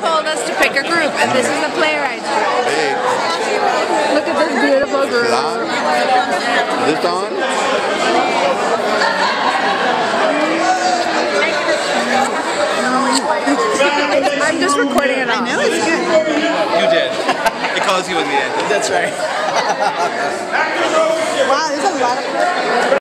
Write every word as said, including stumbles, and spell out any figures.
told us to pick a group, and this is the playwrights group. Hey. Look at this beautiful group. Is it on? Is this on? I'm just recording it all. I know, it's good. You did. It calls you in the end. That's right. Wow, there's a lot of